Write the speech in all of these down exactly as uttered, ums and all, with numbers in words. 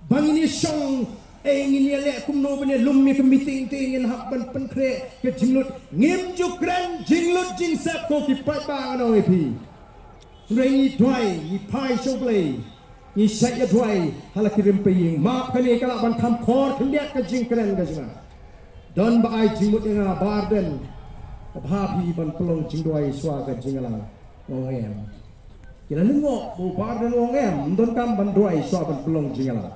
bang ini song eh ini lek kum no bene lum mi meeting ting in hak ban pen kre ke jinglut ngim ju gran jinglut jing sap ko ki pat bang no ep Rai dwai ni pai shoplay ni saya dwai halaki rempeying ma kani kala ban kam khor khndiak ka jing kren ga jinga don ba ai jingmut nga barden bhapi ban pelong jing dwai swa ga jingala ngem kila lengo bu barden ngem don kam ban dwai swa ban pelong jingala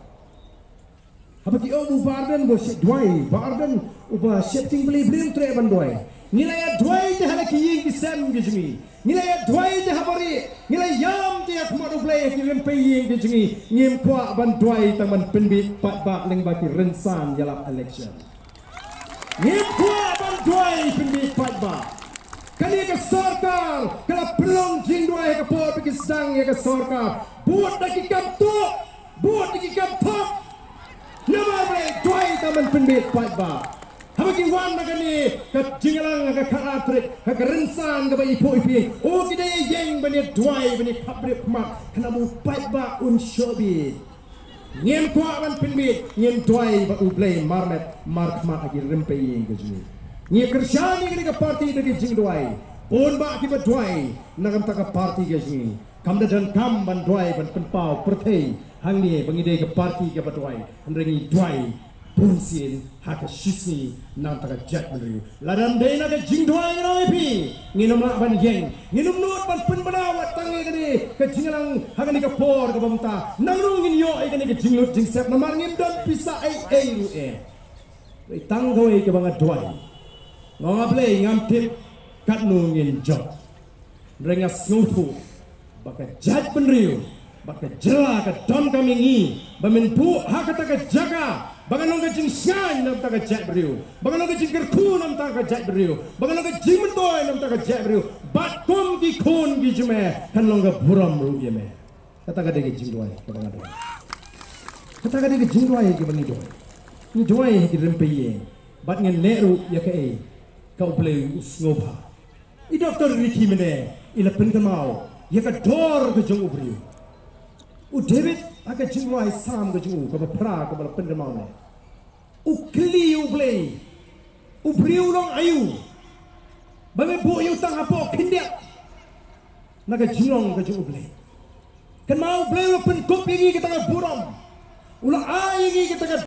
apa ki o bu barden bo si dwai barden uba shifting beli blim tre ban dwai nilai dwai de halaki ying ki sam ga jingi nilai dwai de habari nilai yam dia khmadu play ki rempeying ga jingi ngem kwa ban dwai tang ban penbit pat ba leng ba ki rensan yalap election ngem kwa ban dwai penbit pat ba kali ka sarkar kala pelong jing dwai ka po ki sang ya ka sarkar buat dak ki kam tu buat ki kam thok nama bre dwai tang ban penbit pat ba Habagi wan nagani ka jingalang ka karatrik ka rensan ka bai po ipi o kide yeng bani dwai bani public mak kana mu pai ba un shobi ngem kwa ban pinmi ngem dwai ba u play marmet mark mak agi rempe yeng ka jini ngi kershani ni ka party de jing dwai on ba ki ba dwai nagam ta ka party ka jini kam da jan kam ban dwai ban penpau perthei hang ni bangi de ka party ka ba dwai andrengi dwai Punsin hak shisni nang taka jat beri. Ladam day naga jingdwai no ipi. Nginum nak ban yeng. Nginum nut ban pen banawat tangi kani ke jingalang hak ni ke por ke bamta. Nang rung ngin yo ai kani ke jinglut jingsep namar ngim don pisa ai ai ru e. Wei tang goi ke banga dwai. Ngong ablei ngam tip kat nu ngin job. Rengas ngutu baka jat benriu. Baka jela ke don kami ngi. Bamin bu hak taka jaga. Bagaimana ke jing sian nam tak jat beriu, bagaimana ke jing kerku nam tak jat beriu, bagaimana ke jing mentoy nam tak jat beriu, bat kom di kon di jume kan long ke buram ru ye me, kata kata ke jing doai, kata kata, kata kata ke jing doai ke bangi doai, ni doai ke rempeye, bat ngen leru ya ke, kau boleh usngoba, i doktor Ricky mene, ila pengemau, ya ke dor ke jong beriu, u David aga jingwai sam ga jingu ka pra ka bala pengemau ne u kli u play u briu long ayu ba me bo yu tang apo kindia naga jinong ga jingu play kan mau play pen kop yi ka tang buram ula ai yi ka tang